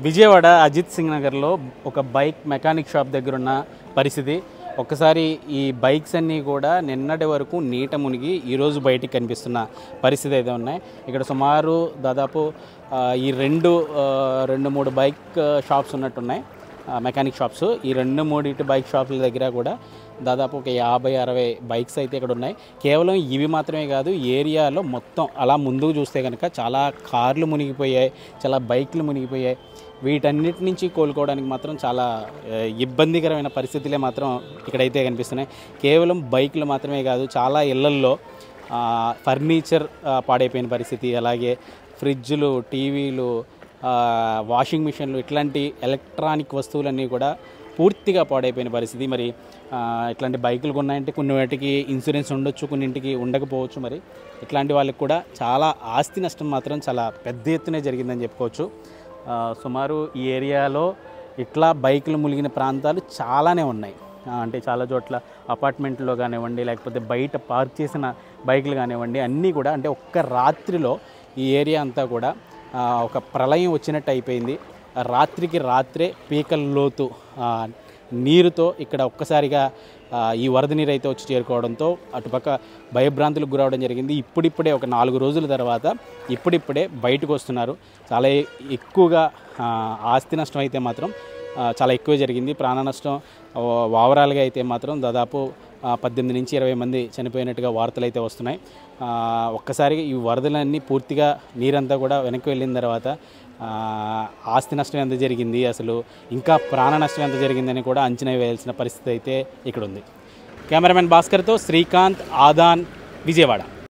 విజయవాడ అజిత్ సింగ్ నగర్లో ఒక bike mechanic shop దగ్గర ఉన్న పరిస్థితి. ఒక్కసారి ఈ బైక్స్ అన్నీ కూడా నిన్నటి వరకు నీట మునిగి ఈరోజు బయటికి కనిపిస్తున్న పరిస్థితి అయితే ఉన్నాయి. ఇక్కడ సుమారు దాదాపు ఈ రెండు మూడు బైక్ షాప్స్ ఉన్నట్టున్నాయి, మెకానిక్ షాప్స్. ఈ 2-3 బైక్ షాపుల దగ్గర కూడా దాదాపు ఒక 50-60 బైక్స్ అయితే ఇక్కడ ఉన్నాయి. కేవలం ఇవి మాత్రమే కాదు, ఏరియాలో మొత్తం అలా ముందుకు చూస్తే కనుక చాలా కార్లు మునిగిపోయాయి, చాలా బైక్లు మునిగిపోయాయి. వీటన్నిటి నుంచి కోలుకోవడానికి మాత్రం చాలా ఇబ్బందికరమైన పరిస్థితులే మాత్రం ఇక్కడైతే కనిపిస్తున్నాయి. కేవలం బైకులు మాత్రమే కాదు, చాలా ఇళ్లల్లో ఫర్నిచర్ పాడైపోయిన పరిస్థితి, అలాగే ఫ్రిడ్జ్లు, టీవీలు, వాషింగ్ మిషన్లు, ఇట్లాంటి ఎలక్ట్రానిక్ వస్తువులన్నీ కూడా పూర్తిగా పాడైపోయిన పరిస్థితి. మరి ఇట్లాంటి బైకులు కొన్నాయంటే కొన్ని వాటికి ఇన్సూరెన్స్ ఉండొచ్చు, కొన్నింటికి ఉండకపోవచ్చు. మరి ఇట్లాంటి వాళ్ళకి కూడా చాలా ఆస్తి నష్టం మాత్రం చాలా పెద్ద ఎత్తునే జరిగిందని చెప్పుకోవచ్చు. సుమారు ఈ ఏరియాలో ఇట్లా బైకులు మునిగిన ప్రాంతాలు చాలానే ఉన్నాయి. అంటే చాలా చోట్ల అపార్ట్మెంట్లో కానివ్వండి, లేకపోతే బయట పార్క్ చేసిన బైకులు కానివ్వండి, అన్నీ కూడా అంటే ఒక్క రాత్రిలో ఈ ఏరియా అంతా కూడా ఒక ప్రళయం వచ్చినట్టు అయిపోయింది. రాత్రికి రాత్రే పీకల లోతు నీరుతో ఇక్కడ ఒక్కసారిగా ఈ వరద నీరు అయితే వచ్చి చేరుకోవడంతో అటుపక్క భయభ్రాంతులకు గురవడం జరిగింది. ఇప్పుడిప్పుడే ఒక 4 రోజుల తర్వాత ఇప్పుడిప్పుడే బయటకు వస్తున్నారు. చాలా ఎక్కువగా ఆస్తి నష్టం అయితే మాత్రం చాలా ఎక్కువ జరిగింది. ప్రాణ నష్టం ఓవరాల్గా అయితే మాత్రం దాదాపు 18 నుంచి 20 మంది చనిపోయినట్టుగా వార్తలు అయితే వస్తున్నాయి. ఒక్కసారి ఈ వరదలన్నీ పూర్తిగా నీరంతా కూడా వెనక్కి వెళ్ళిన తర్వాత ఆస్తి నష్టం ఎంత జరిగింది, అసలు ఇంకా ప్రాణ నష్టం ఎంత జరిగిందని కూడా అంచనా వేయాల్సిన పరిస్థితి అయితే ఇక్కడ ఉంది. కెమెరామెన్ భాస్కర్తో శ్రీకాంత్, ఆదాన్, విజయవాడ.